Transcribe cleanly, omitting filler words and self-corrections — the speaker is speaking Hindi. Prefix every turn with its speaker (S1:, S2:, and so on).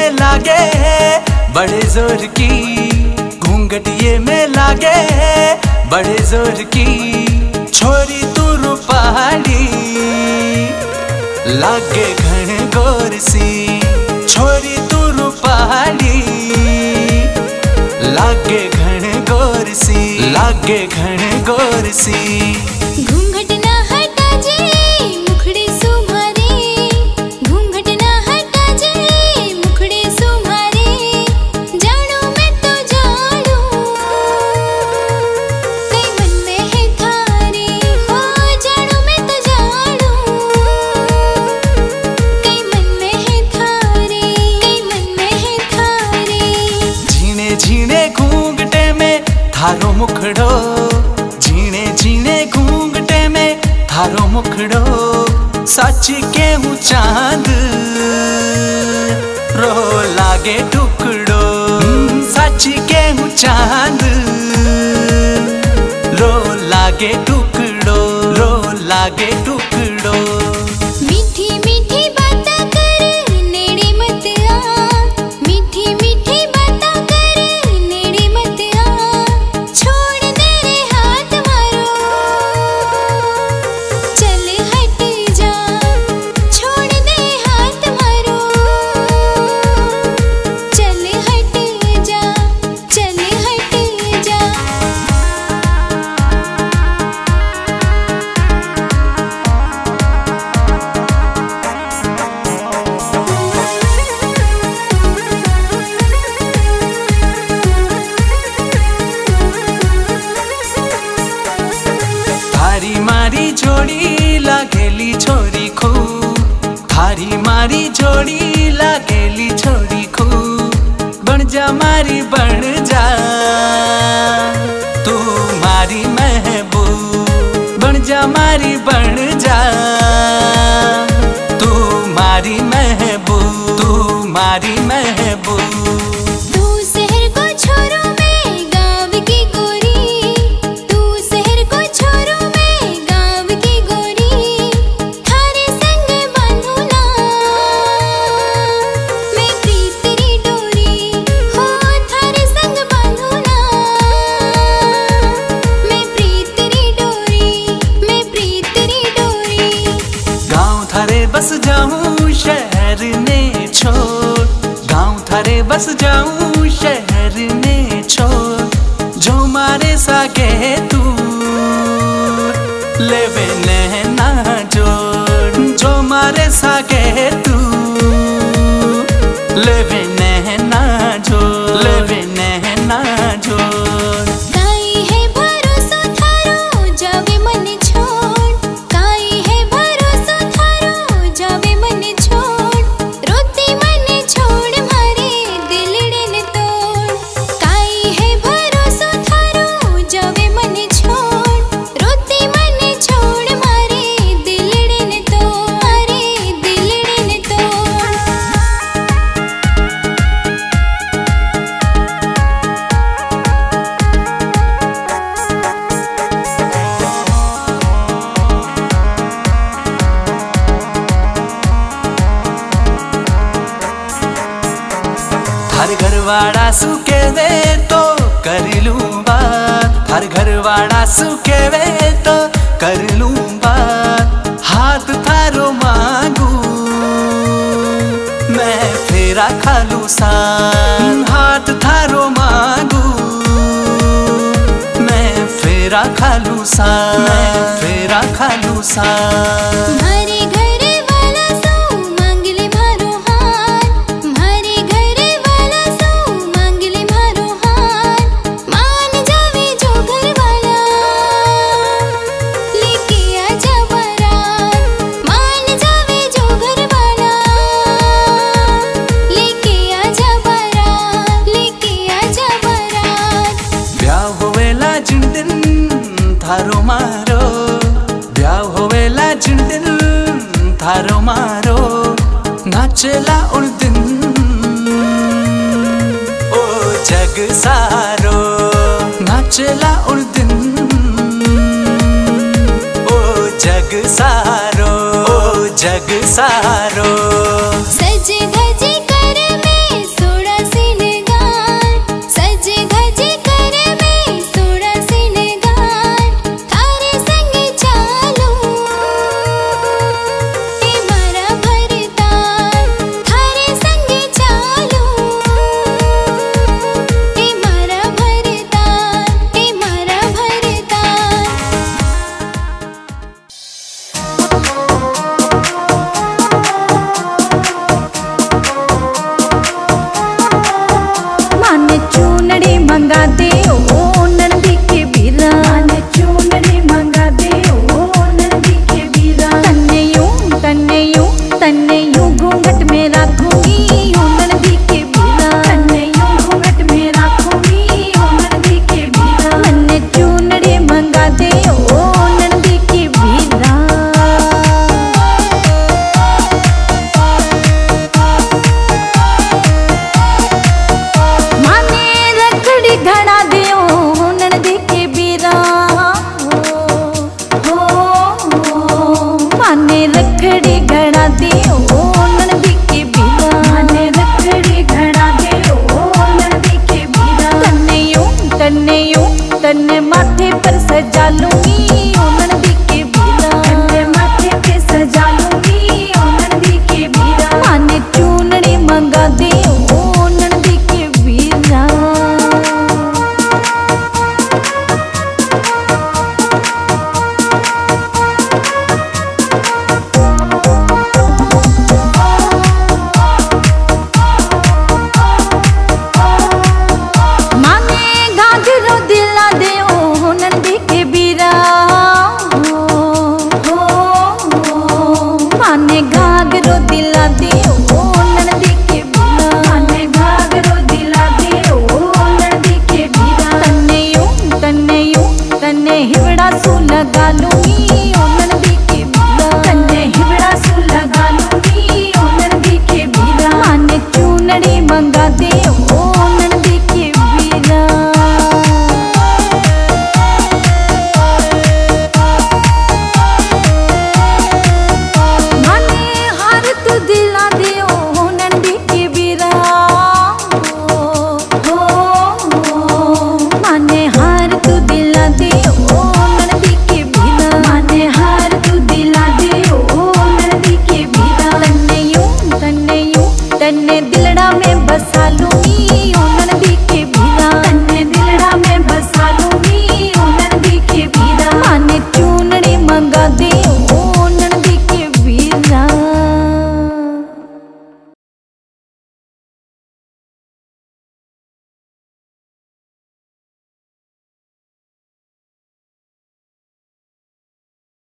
S1: में लागे बड़े जोर की, घूंघट ये में लागे बड़े जोर की। छोरी तू रूपाली लागे घन गोर सी, छोरी तू रूपाली लागे घन गोर सी, लागे घन गोर सी।
S2: घूंघट ना हटा जे मुखड़े सुमारे, घूंघट ना हटा जे मुखड़े सुमारे। जानो मैं तो जानो कई मन में है थारे, हो जानो मैं तो जानो कई मन में है थारे, कई मन में है थारे।
S1: झीणे झीणे घूंघटे में थारो मुखड़ो, झीणे झीणे घूंघटे में थारो मुखड़ो। सच के हूँ चांद रो लागे टुकड़ो, सच के हूँ चांद रो लागे टुकड़ो, रो लागे टुकड़ो।
S2: मीठी मीठी बातें कर नेड़े मत आ, मीठी मीठी बातें कर नेड़े मत आ। छोड़ दे रे हाथ मारो चल हट जा, छोड़ दे हाथ मारो चल हट जा, चल हट जा।
S1: थारी मारी जोड़ी लागेली छोरी खू, थारी मारी जोड़ी लागेली छोरी खू। बन जा मारी बन जा तू मारी महबूब, बन जा मारी बन जा तू मारी महबूब, तू मारी महबूब।
S2: तू शहर को छोरो मैं गाँव की गोरी, तू शहर को छोरो मैं गाँव की गोरी। थारे संग बांधू ना मैं प्रीत री डोरी, हो थारे संग बांधू ना मैं प्रीत री डोरी, मैं प्रीत री डोरी।
S1: गाँव थारे बस जाऊं शहर ने छोड़, गाँव थारे बस जाऊं शहर ने छोड़। जो मारे सागे तू लेवे नैना जोड़, जो मारे सागे तू लेवे नैना जोड़, लेवे नैना जोड़।
S2: काई है भरोसा थारो जावे मन छोड़, काई है भरोसा थारो जावे मन छोड़। रोती मन छोड़ मारे दिलड़े ने तोड़, काई है भरोसा थारो जावे मन छोड़। रोती मन छोड़ मारे दिलड़े ने तोड़, मारे दिलड़े ने तोड़।
S1: हर घरवाड़ा सुके वे तो कर लूं बात, हर घरवाड़ा सुके वे तो कर लूं बात। हाथ थारो मांगू मैं फेरा खालू साथ, हाथ थारो मांगू मैं फेरा खालू साथ, मैं फेरा खालू साथ।
S2: मारे घर वाला सो मांग ले मारो हाथ, मारे घर वाला सो मांग ले मारो हाथ। मान जावे जो घर वाला लेके आजा बारात, मान जावे जो घर वाला लेके आजा बारात, लेके आजा बारात।
S1: ब्याह होवेला जिन दिन थारो मारो, ब्याह होवेला जिन दिन थारो मारो। नाचेला उन दिन ओ जग सारो, नाचेला उन दिन ओ जग सारो, ओ जग सारो।
S2: सज धज कर मैं
S3: मंगा दे ओ नंदी के बीरा, माने चुनरी मंगा दे ओ नंदी के बीरा। तन्ने यूं घूंघट में रखूंगी ओ नंदी के बीरा, तन्ने यूं घूंघट में रखूंगी ओ नंदी के बीरा। मन्ने चुनरी मंगा दे ओ नंदी के बीरा। माने रखड़ी घड़ा दे ओ नंदी के बीरा, हो माने रखड़ी घड़ा दे ओ नंदी के बीरा, माने रखड़ी घड़ा दे ओ नंदी के बीरा। तन्ने माथे पर सजा लूंगी ओ नंदी के बीरा, तन्ने माथे पे सजा लूंगी ओ नंदी के बीरा। माने चुनरी मंगा दे ओ नंदी के बीरा। माने घाघरो दिला दे ओ नंदी के बीरा, हो माने घाघरो दिला दे ओ नंदी के बीरा, माने घाघरो दिला दे ओ नंदी के बीरा। तन्ने हिवड़ा सू लगा लूंगी ओ नंदी के बीरा, तन्ने हिवड़ा सू लगा लूंगी ओ नंदी के बीरा। माने चुनरी मंगा दे